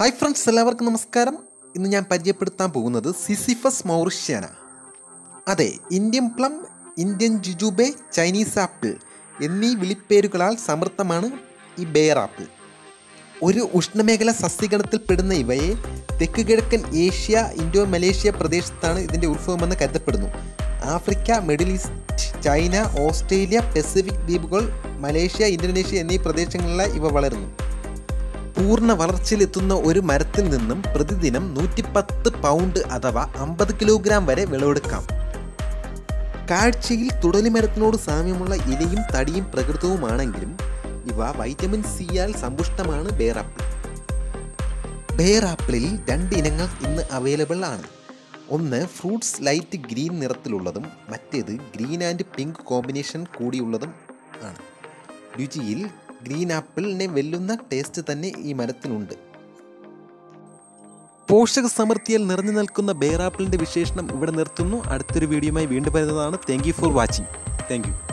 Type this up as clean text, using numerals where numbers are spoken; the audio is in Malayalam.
ഹായ് ഫ്രണ്ട്സ്, എല്ലാവർക്കും നമസ്കാരം. ഇന്ന് ഞാൻ പരിചയപ്പെടുത്താൻ പോകുന്നത് സിസിഫസ് മൗറിഷ്യാന. അതെ, Indian plum, Indian jujube, Chinese apple എന്നീ വിളിപ്പേരുകളാൽ സമൃദ്ധമാണ് ഈ ബെയർ ആപ്പിൾ. ഒരു ഉഷ്ണമേഖല സസ്യഗണത്തിൽപ്പെടുന്ന ഇവയെ തെക്ക് കിഴക്കൻ ഏഷ്യ, ഇൻഡോ മലേഷ്യ പ്രദേശത്താണ് ഇതിൻ്റെ ഉത്ഭവമെന്ന് കരുതപ്പെടുന്നു. Africa, middle east, China, Australia, Pacific ദ്വീപുകൾ, മലേഷ്യ, ഇന്തോനേഷ്യ എന്നീ പ്രദേശങ്ങളിലായി ഇവ വളരുന്നു. പൂർണ്ണ വളർച്ചയിലെത്തുന്ന ഒരു മരത്തിൽ നിന്നും പ്രതിദിനം 110 പൗണ്ട് അഥവാ 50 കിലോഗ്രാം വരെ വിളവെടുക്കാം. കാഴ്ചയിൽ തുടലിമരത്തിനോട് സാമ്യമുള്ള ഇലയും തടിയും പ്രകൃതവുമാണെങ്കിലും ഇവ വൈറ്റമിൻ സിയാൽ സമ്പുഷ്ടമാണ് ബെയർ ആപ്പിൾ. ബെയർ ആപ്പിളിൽ 2 ഇനങ്ങൾ ഇന്ന് അവൈലബിൾ ആണ്. ഒന്ന് ഫ്രൂട്ട്സ് ലൈറ്റ് ഗ്രീൻ നിറത്തിലുള്ളതും മറ്റേത് ഗ്രീൻ ആൻഡ് പിങ്ക് കോമ്പിനേഷൻ കൂടിയുള്ളതും ആണ്. രുചിയിൽ ഗ്രീൻ ആപ്പിളിനെ വെല്ലുന്ന ടേസ്റ്റ് തന്നെ ഈ മരത്തിനുണ്ട്. പോഷക സമൃദ്ധിയിൽ നിറഞ്ഞു നിൽക്കുന്ന ബെയർ ആപ്പിളിൻ്റെ വിശേഷണം ഇവിടെ നിർത്തുന്നു. അടുത്തൊരു വീഡിയോയുമായി വീണ്ടും വരുന്നതാണ്. Thank you for watching. Thank U.